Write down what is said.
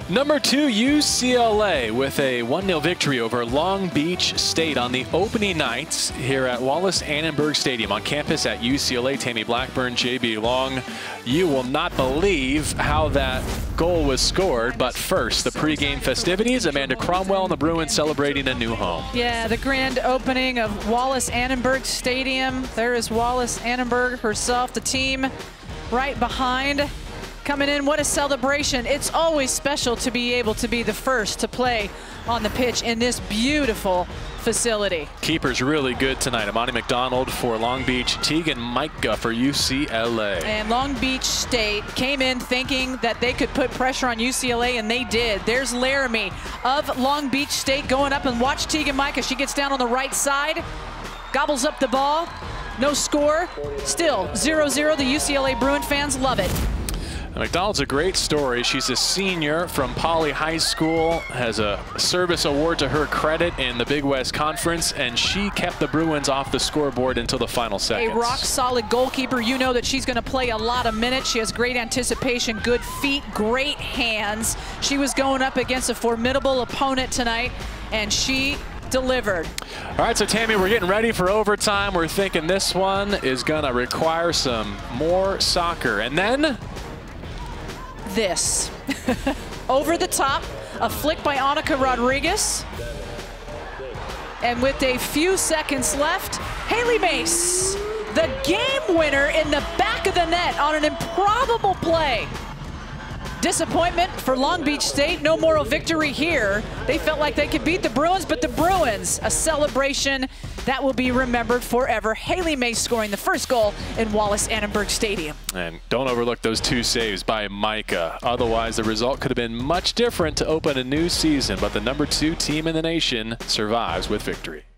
Number 2, UCLA with a 1-0 victory over Long Beach State on the opening night here at Wallace Annenberg Stadium on campus at UCLA. Tammy, Blackburn, JB Long. You will not believe how that goal was scored, but first, the pregame festivities. Amanda Cromwell and the Bruins celebrating a new home. Yeah, the grand opening of Wallace Annenberg Stadium. There is Wallace Annenberg herself, the team right behind. Coming in, what a celebration. It's always special to be able to be the first to play on the pitch in this beautiful facility. Keeper's really good tonight. Amani McDonald for Long Beach, Tegan Micah for UCLA. And Long Beach State came in thinking that they could put pressure on UCLA, and they did. There's Laramie of Long Beach State going up, and watch Tegan Micah. She gets down on the right side, gobbles up the ball. No score. Still 0-0. The UCLA Bruin fans love it. McDonald's a great story. She's a senior from Poly High School, has a service award to her credit in the Big West Conference, and she kept the Bruins off the scoreboard until the final seconds. A rock-solid goalkeeper. You know that she's going to play a lot of minutes. She has great anticipation, good feet, great hands. She was going up against a formidable opponent tonight, and she delivered. All right, so Tammy, we're getting ready for overtime. We're thinking this one is going to require some more soccer. And then this. Over the top, a flick by Annika Rodriguez. And with a few seconds left, Hailie Mace, the game winner in the back of the net on an improbable play. Disappointment for Long Beach State. No moral victory here. They felt like they could beat the Bruins, but the Bruins, a celebration that will be remembered forever. Hailie Mace scoring the first goal in Wallace Annenberg Stadium. And don't overlook those 2 saves by Micah. Otherwise, the result could have been much different to open a new season, but the number 2 team in the nation survives with victory.